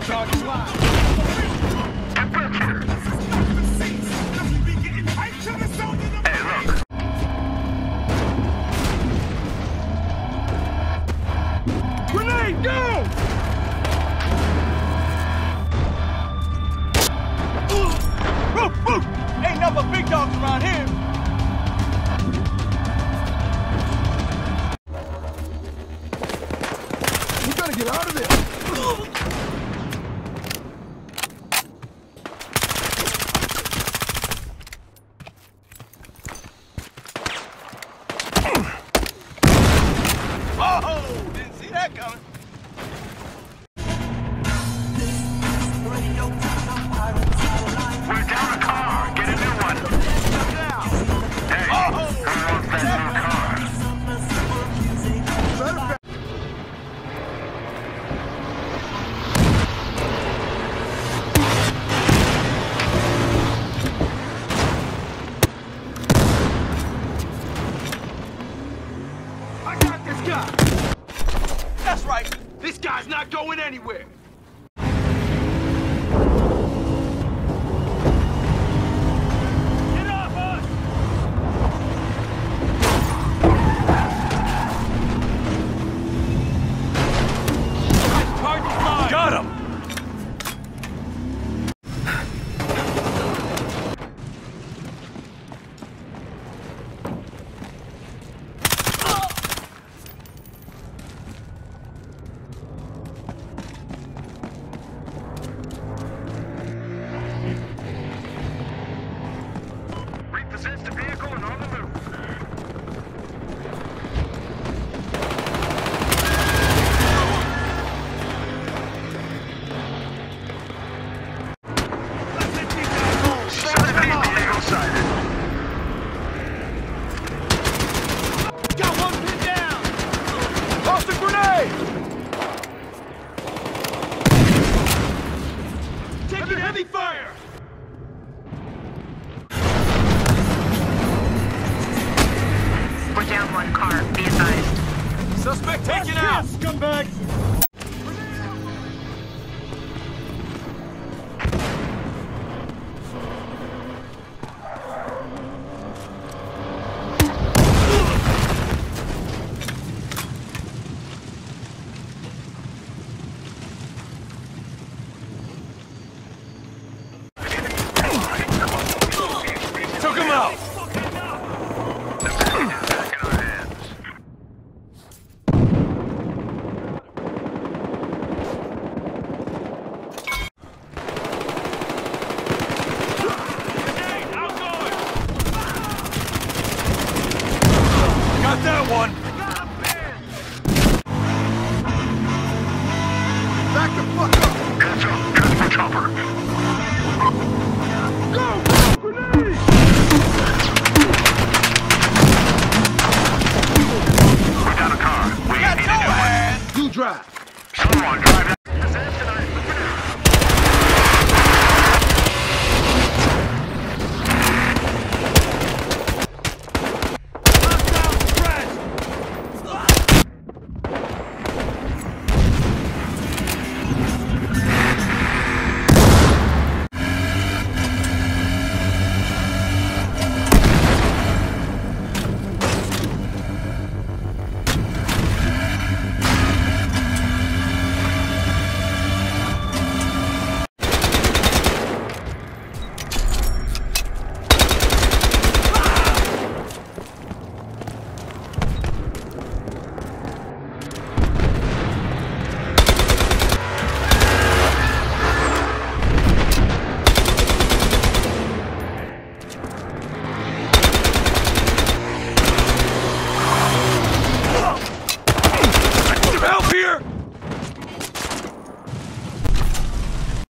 Target live. Hey, look. Grenade, go! Ain't nothing but big dogs around here. We gotta get out of there. Oh, didn't see that coming. We're down a car. Get a new one. Hey, who wants that new car? I got this guy. That's right. This guy's not going anywhere. Get off us! Target mine. Got him. Repossess the vehicle and on the move. Vehicle sighted. Got one pin down. Toss the grenade. Taking heavy fire. We're down one car. Be advised. Suspect taken out. Scumbag. Took him out. Back in our hands. Got that one. Back the fuck up. Heads up. Transport chopper. Go! Grenade! We're down a car. We need a new one. You drive. Someone drive that.